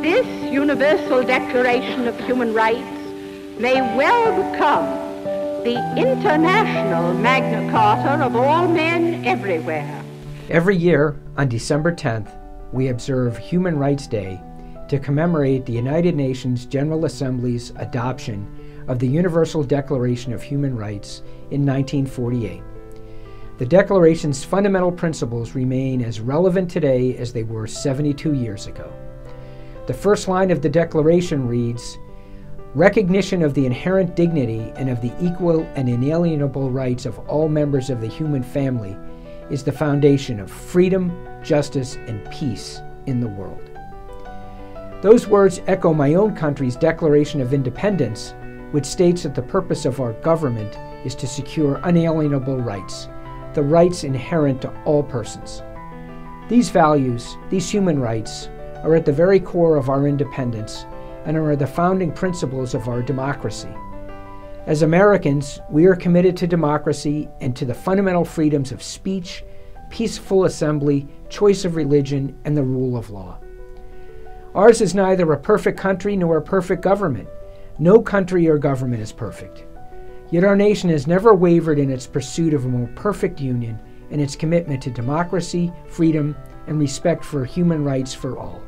this Universal Declaration of Human Rights may well become the international Magna Carta of all men everywhere. Every year, on December 10th, we observe Human Rights Day to commemorate the United Nations General Assembly's adoption of the Universal Declaration of Human Rights in 1948. The Declaration's fundamental principles remain as relevant today as they were 72 years ago. The first line of the Declaration reads, "Recognition of the inherent dignity and of the equal and inalienable rights of all members of the human family is the foundation of freedom, justice, and peace in the world." Those words echo my own country's Declaration of Independence, which states that the purpose of our government is to secure unalienable rights, the rights inherent to all persons. These values, these human rights, are at the very core of our independence and are the founding principles of our democracy. As Americans, we are committed to democracy and to the fundamental freedoms of speech, peaceful assembly, choice of religion, and the rule of law. Ours is neither a perfect country nor a perfect government. No country or government is perfect. Yet our nation has never wavered in its pursuit of a more perfect union and its commitment to democracy, freedom, and respect for human rights for all.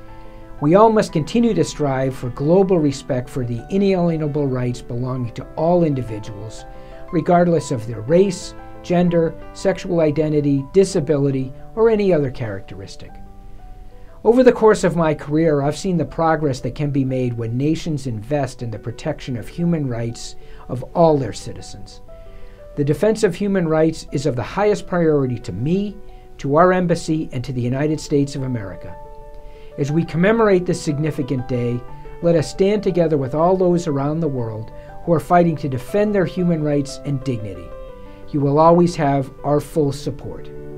We all must continue to strive for global respect for the inalienable rights belonging to all individuals, regardless of their race, gender, sexual identity, disability, or any other characteristic. Over the course of my career, I've seen the progress that can be made when nations invest in the protection of human rights of all their citizens. The defense of human rights is of the highest priority to me, to our embassy, and to the United States of America. As we commemorate this significant day, let us stand together with all those around the world who are fighting to defend their human rights and dignity. You will always have our full support.